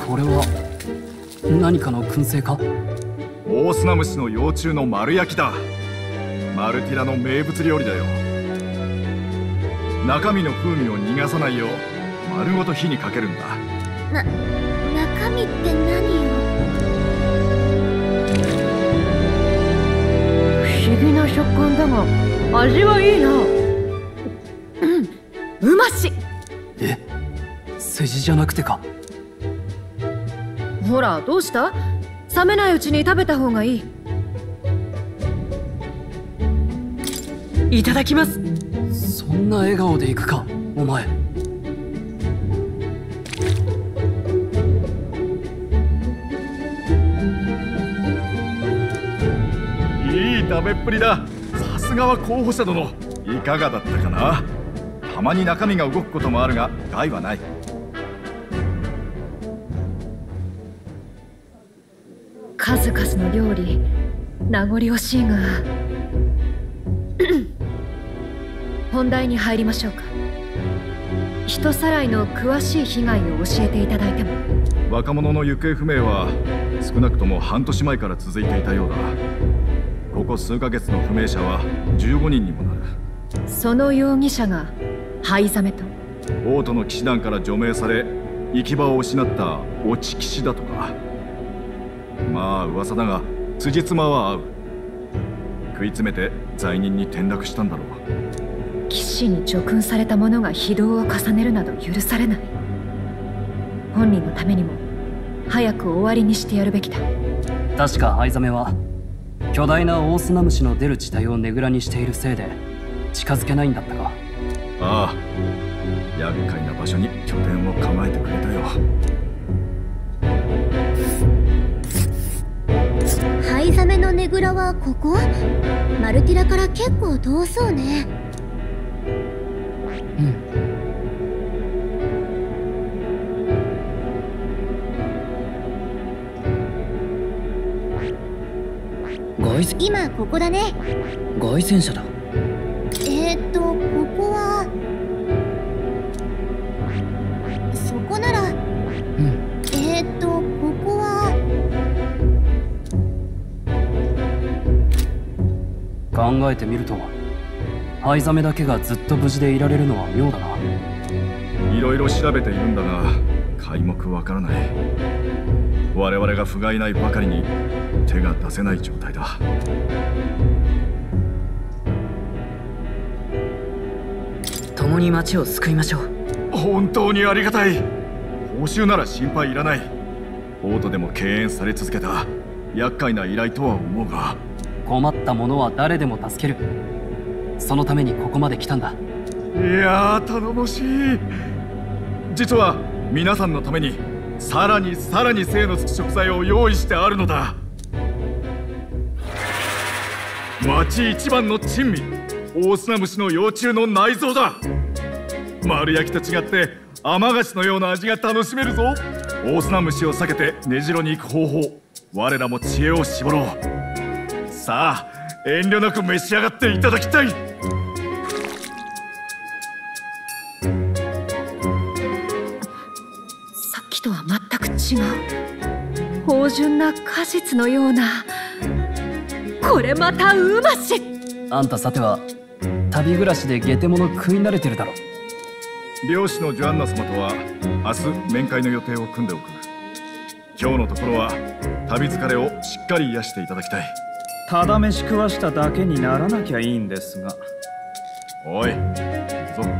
これは何かの燻製か？ オオスナムシの幼虫の丸焼きだ。マルティラの名物料理だよ。中身の風味を逃がさないよう丸ごと火にかけるんだ。 中身って何よ。 不思議な食感だが味はいいな。うまし。 え、筋じゃなくてか？ ほらどうした？冷めないうちに食べた方がいい。いただきます。 そんな笑顔でいくかお前。 いい食べっぷりだ。さすがは候補者殿。いかがだったかな。たまに中身が動くこともあるが害はない。 数々の料理名残惜しいが本題に入りましょうか。人さらいの詳しい被害を教えていただいても。 若者の行方不明は少なくとも半年前から続いていたようだ。ここ数ヶ月の不明者は15人にもなる。 その容疑者が灰ザメと王都の騎士団から除名され行き場を失った落ち騎士だとか。まあ噂だが辻褄は合う。食い詰めて罪人に転落したんだろう。 騎士に叙勲された者が非道を重ねるなど許されない。本人のためにも早く終わりにしてやるべきだ。 確か灰ザメは巨大なオオスナムシの出る地帯をねぐらにしているせいで近づけないんだったか？ ああ、厄介な場所に拠点を構えてくれたよ。 ハイザメのねぐらはここ？マルティラから結構遠そうね。 うん。 今ここだね。 凱旋者だ。 ここはそこなら。 うん。 ここは考えてみると灰ザメだけがずっと無事でいられるのは妙だな。 いろいろ調べているんだが皆目わからない。我々が不甲斐ないばかりに手が出せない状態だ。 共に町を救いましょう。 本当にありがたい。報酬なら心配いらない。王都でも敬遠され続けた厄介な依頼とは思うが。 困った者は誰でも助ける。そのためにここまで来たんだ。 いやー頼もしい。実は皆さんのためにさらに精のつく食材を用意してあるのだ。町一番の珍味、オオスナムシの幼虫の内臓だ。丸焼きと違って甘菓子のような味が楽しめるぞ。オオスナムシを避けて根城に行く方法、我らも知恵を絞ろう。さあ遠慮なく召し上がっていただきたい。 さっきとは全く違う芳醇な果実のような。これまたうまし。 あんたさては旅暮らしでゲテモノ食い慣れてるだろ。 漁師のジョアンナ様とは明日面会の予定を組んでおく。今日のところは旅疲れをしっかり癒していただきたい。 ただ飯食わしただけにならなきゃいいんですが。 おい、行くぞ。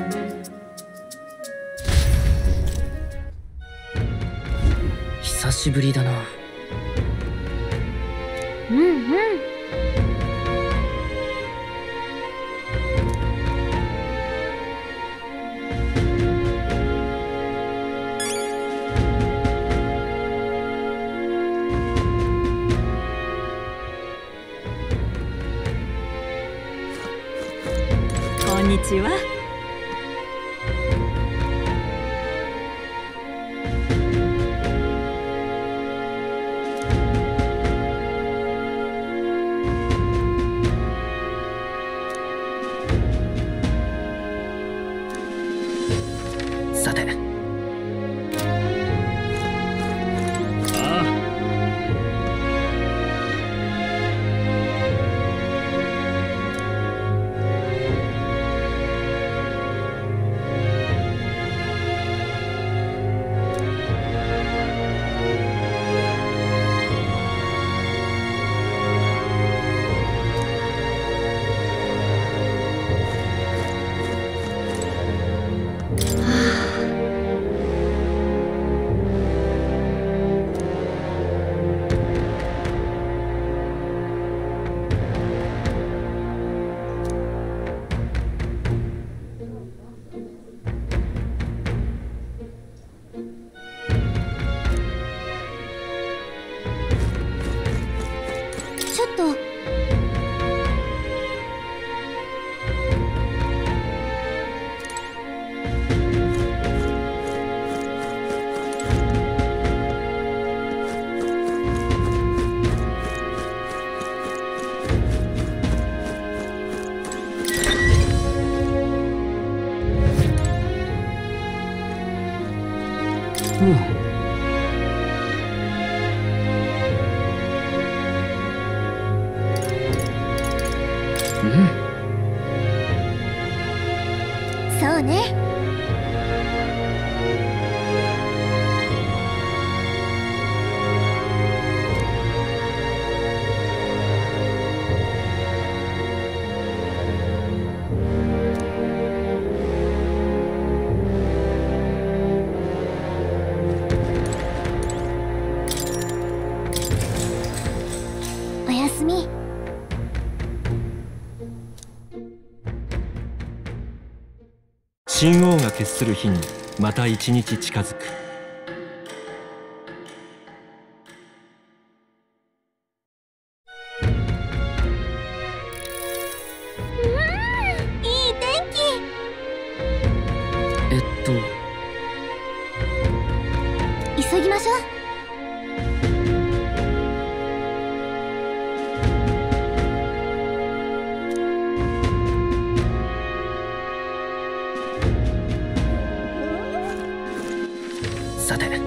久しぶりだな。 うんうん。 こんにちは。 さてっと。そうね。おやすみ。 神王が決する日にまた一日近づく。 いい天気。急ぎましょう。 さて、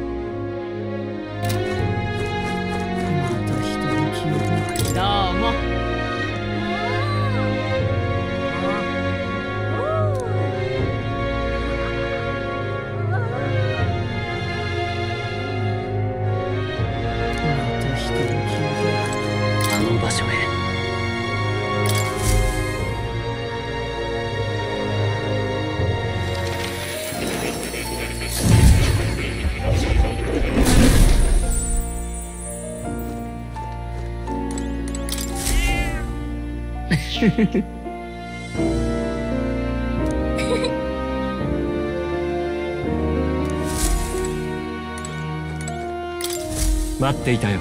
どうも。あの場所へ。 待っていたよ。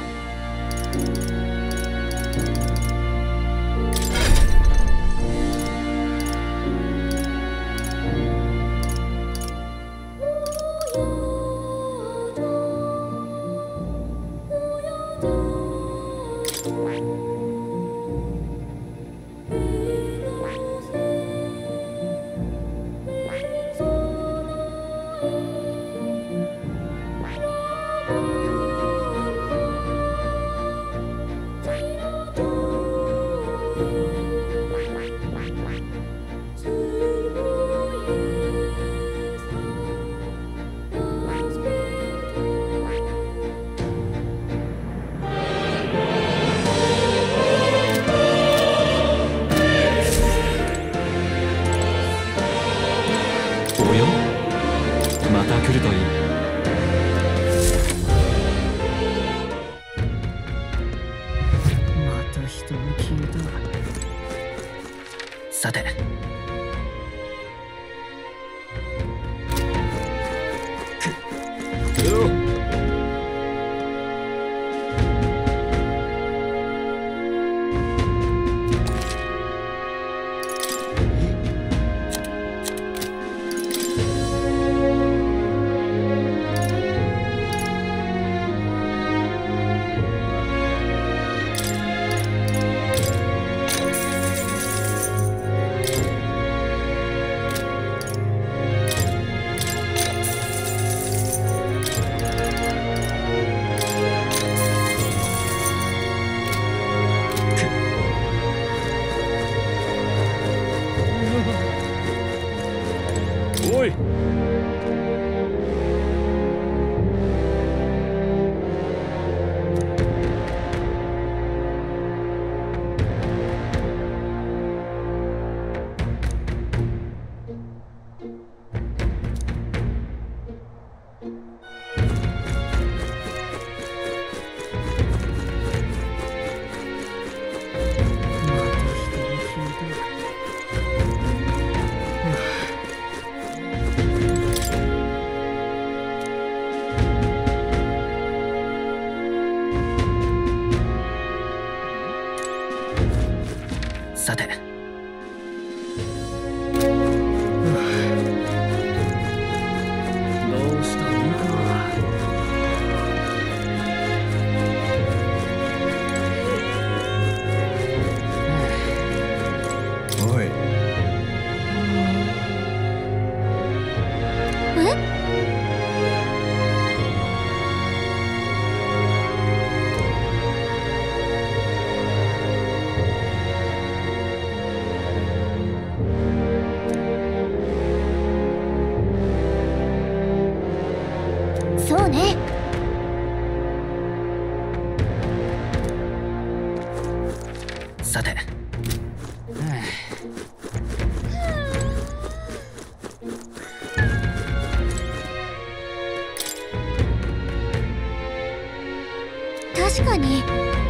確かに。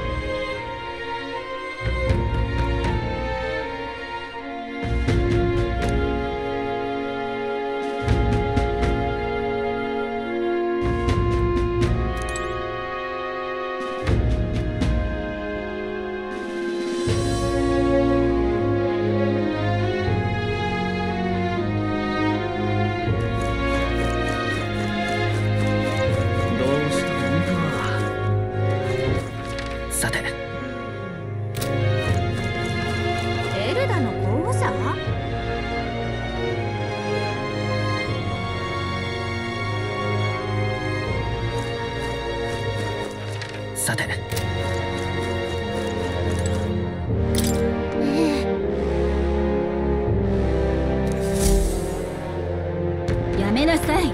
エルダの候補者？ さて、 やめなさい。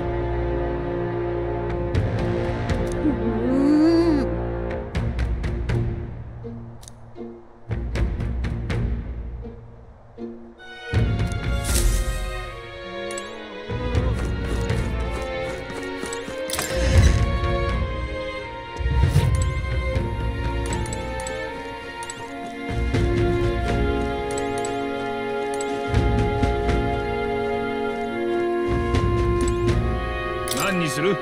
何にする？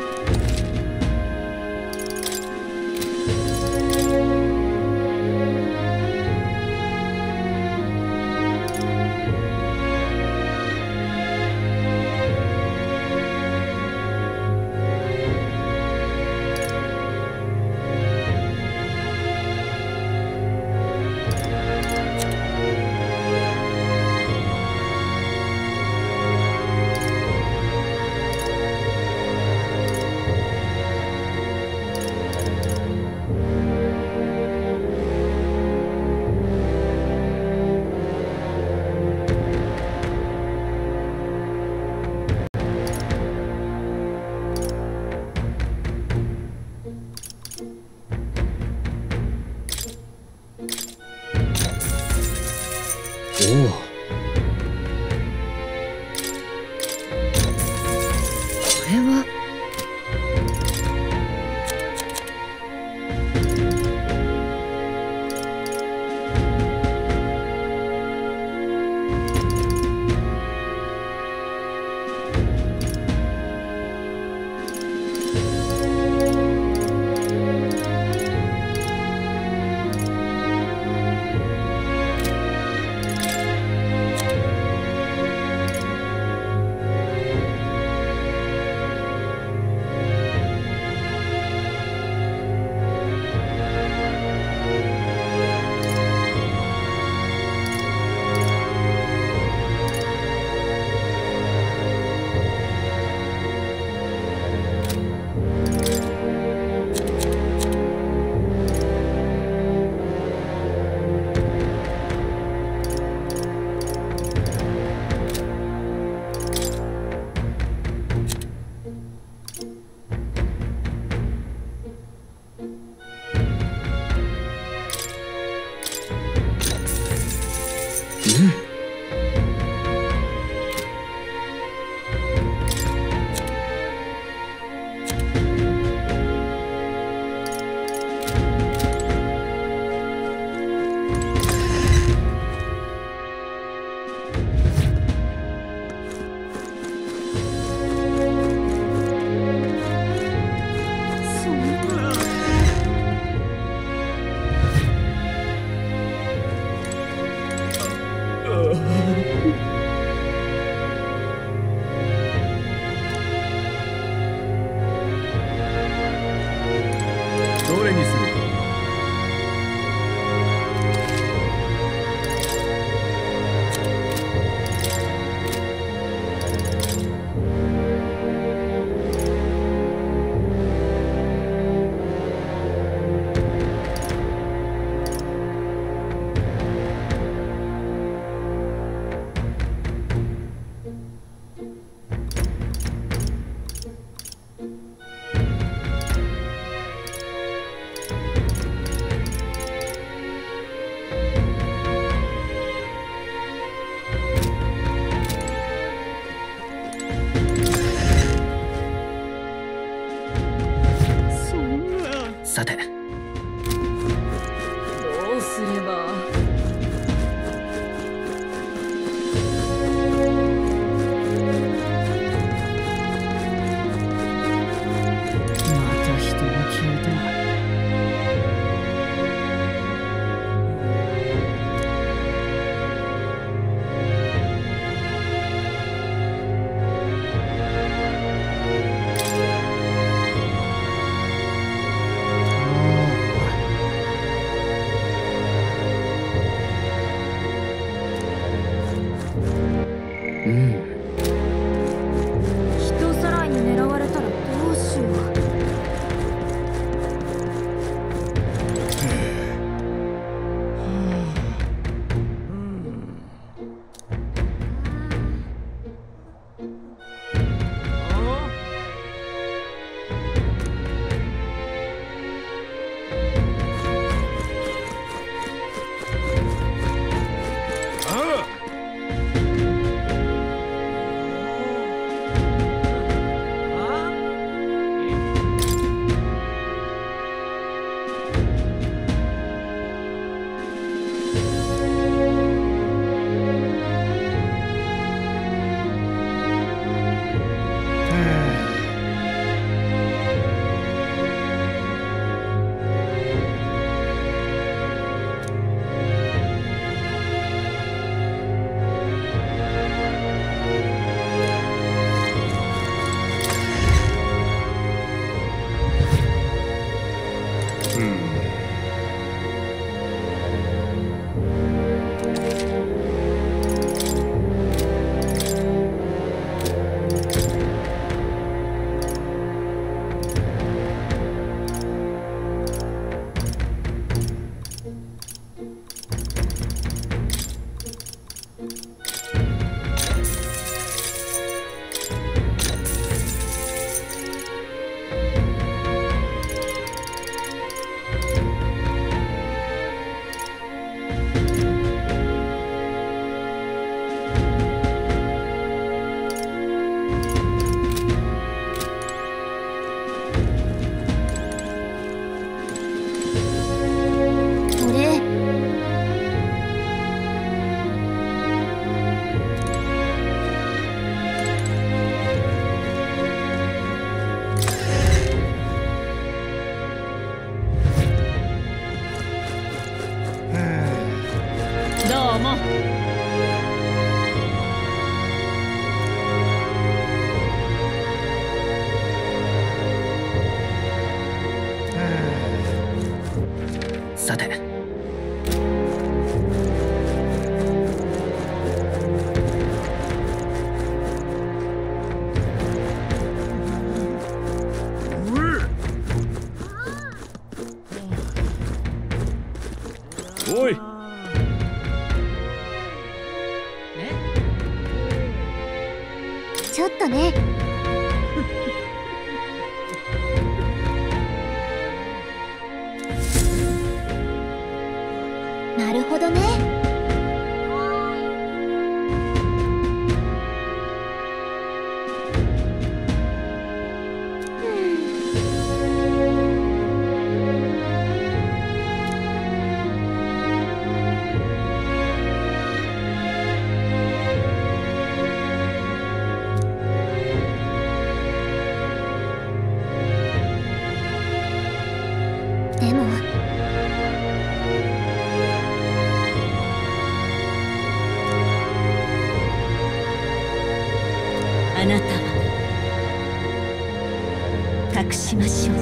おお、 これはどれにする？ さて、 さて、 おい、 ちょっとね。なるほどね。でもあなたは隠しましょう。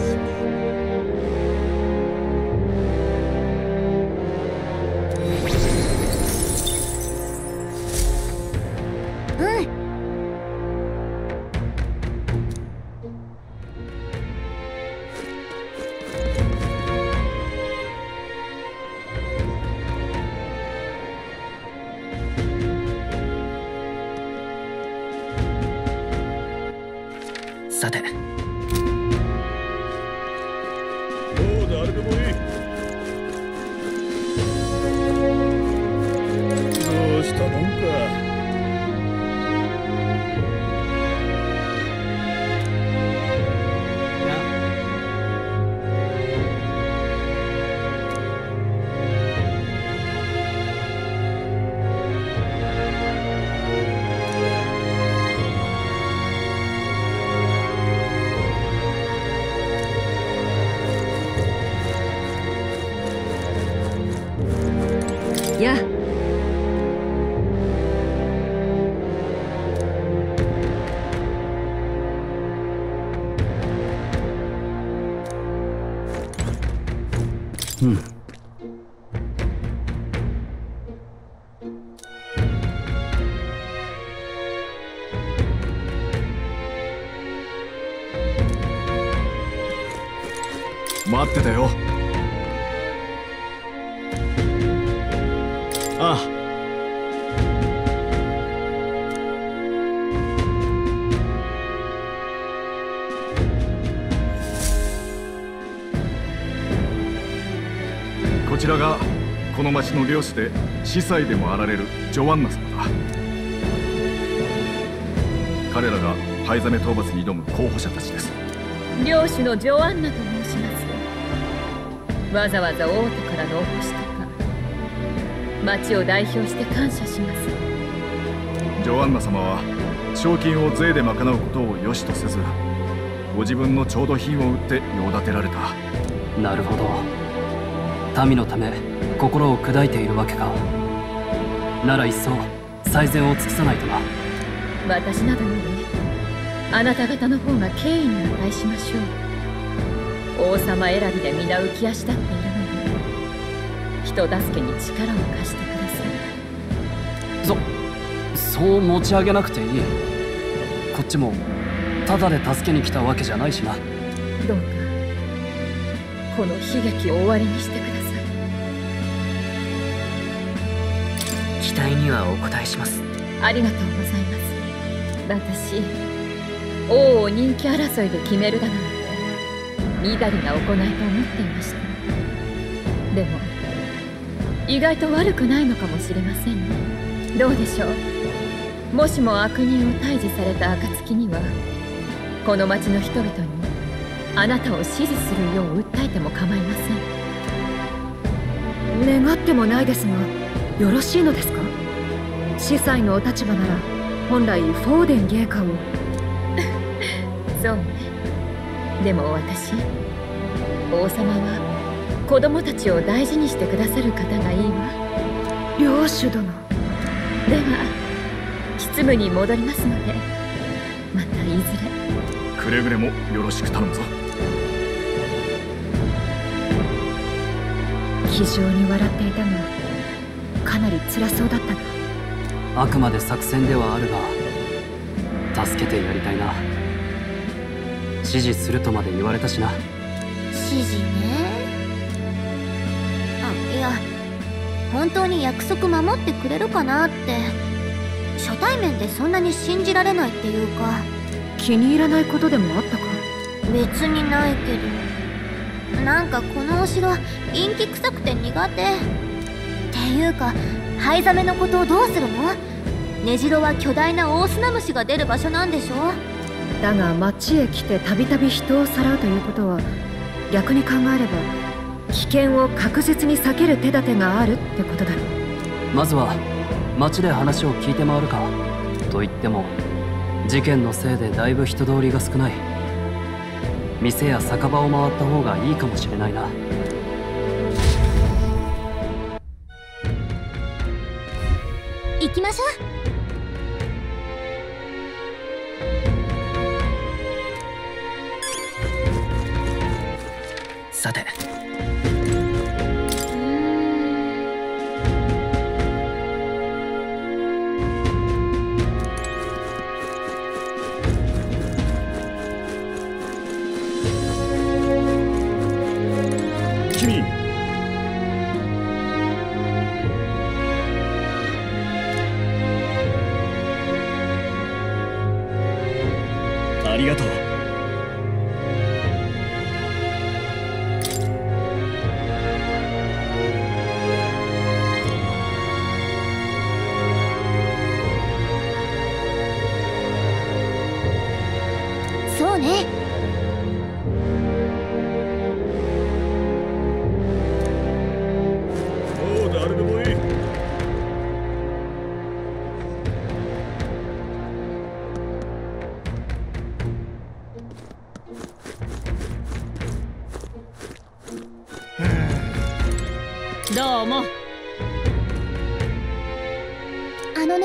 うん。 さて、 もう誰でもいい。どうしたもんか。 やあ、 うん。 待ってたよ。ああ。こちらがこの町の領主で司祭でもあられるジョアンナ様だ。彼らが灰ザメ討伐に挑む候補者たちです。 領主のジョアンナと申します。わざわざ王都からのお越しとか町を代表して感謝します。 ジョアンナ様は賞金を税で賄うことを良しとせず、ご自分の調度品を売って用立てられた。 なるほど。民のため心を砕いているわけか。なら一層最善を尽くさないとな。 私などよりあなた方の方が敬意に値しましょう。王様選びで皆浮き足立っているのに、人助けに力を貸してください。 そう持ち上げなくていい。こっちもただで助けに来たわけじゃないしな。 どうかこの悲劇を終わりにしてください。 期待にはお答えします。 ありがとうございます。私、王を人気争いで決めるだなんてみだりな行いと思っていました。でも意外と悪くないのかもしれませんね。どうでしょう。もしも悪人を退治された暁には、この町の人々にあなたを支持するよう訴えても構いません。願ってもないですが、よろしいのですか。司祭のお立場なら本来フォーデン芸家をそうね。でも私、王様は子供たちを大事にしてくださる方がいいわ。領主殿。では執務に戻りますので、またいずれ。 くれぐれもよろしく頼むぞ。 気非常に笑っていたが、かなり辛そうだったな。 あくまで作戦ではあるが、助けてやりたいな。指示するとまで言われたしな。 指示ね。あ、いや、本当に約束守ってくれるかなって。初対面でそんなに信じられないっていうか。 気に入らないことでもあったか？ 別にないけど、なんかこのお城陰気臭くて苦手っていうか、灰ザメのことをどうするの？根城は巨大なオオスナムシが出る場所なんでしょ？ だが町へ来てたびたび人をさらうということは、逆に考えれば危険を確実に避ける手立てがあるってことだろう。 まずは町で話を聞いて回るか。と言っても事件のせいでだいぶ人通りが少ない。店や酒場を回った方がいいかもしれないな。 行きましょう。 さて、 君、 ありがとう。 そうね。 もう誰でもいい。 どうも。 あのね、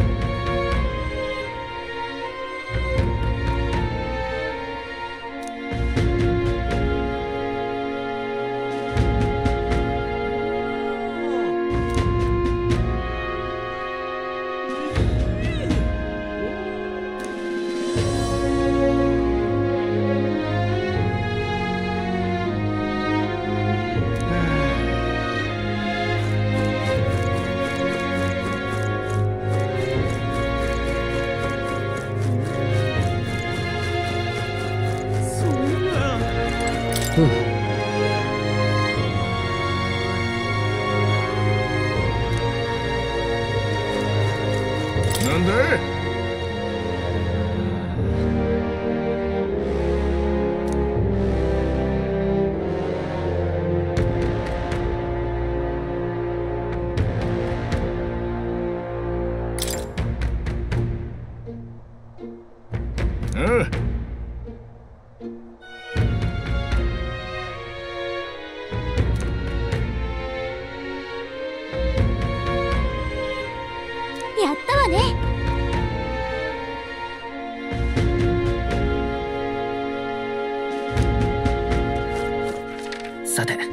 なんだい？ああ。 やったわね。 さて、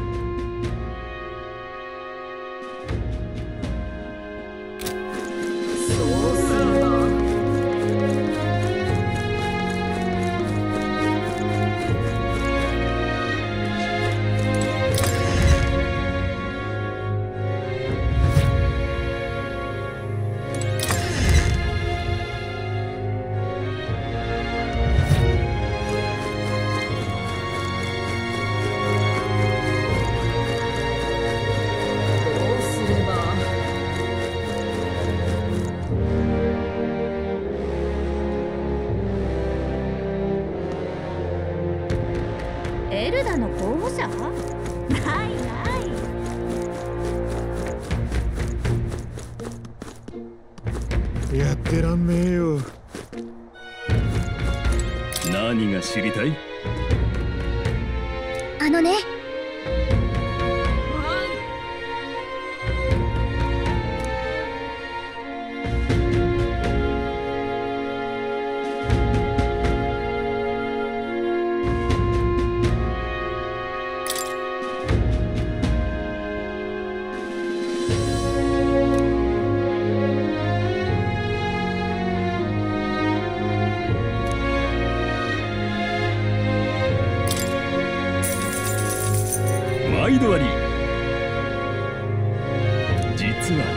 エルダの候補者？ないない。 やってらんねえよ。 何が知りたい？ あのね、 毎度あり。実は